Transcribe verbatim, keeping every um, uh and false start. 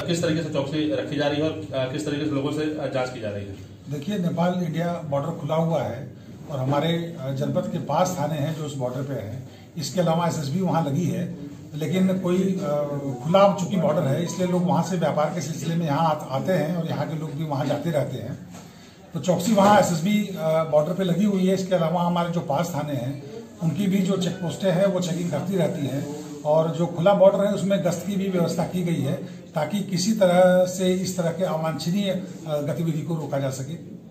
किस तरीके से चौकसी रखी जा रही है और किस तरीके से लोगों से जांच की जा रही है? देखिए, नेपाल इंडिया बॉर्डर खुला हुआ है और हमारे जनपद के पास थाने हैं जो उस बॉर्डर पे हैं। इसके अलावा एसएसबी वहाँ लगी है, लेकिन कोई खुला चूंकि बॉर्डर है इसलिए लोग वहाँ से व्यापार के सिलसिले में यहाँ आते हैं और यहाँ के लोग भी वहाँ जाते रहते हैं। तो चौकसी वहाँ एसएसबी बॉर्डर पे लगी हुई है। इसके अलावा हमारे जो पास थाने हैं उनकी भी जो चेक पोस्टें हैं वो चेकिंग करती रहती हैं और जो खुला बॉर्डर है उसमें गश्त की भी व्यवस्था की गई है ताकि किसी तरह से इस तरह के अवांछनीय गतिविधि को रोका जा सके।